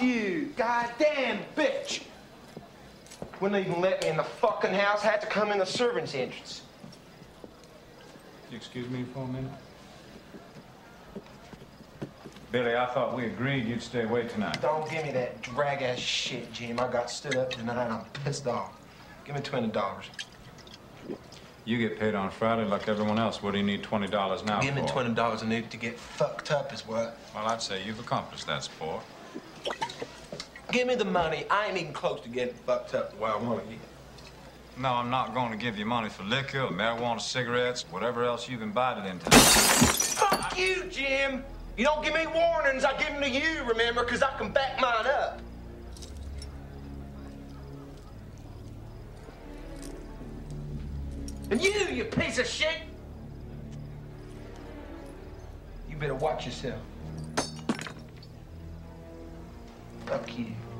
you, goddamn bitch! Wouldn't even let me in the fucking house, had to come in the servant's entrance. You excuse me for a minute? Billy, I thought we agreed you'd stay away tonight. Don't give me that drag-ass shit, Jim. I got stood up tonight and I'm pissed off. Give me $20. You get paid on Friday like everyone else. What do you need $20 now Give me for? $20 I need to get fucked up is what. Well, I'd say you've accomplished that, sport. Give me the money. I ain't even close to getting fucked up the way I want to get. No, I'm not going to give you money for liquor, marijuana, cigarettes, whatever else you've invited into. Fuck you, Jim! You don't give me warnings, I give them to you, remember, because I can back mine up. And you piece of shit! You better watch yourself. Fuck you.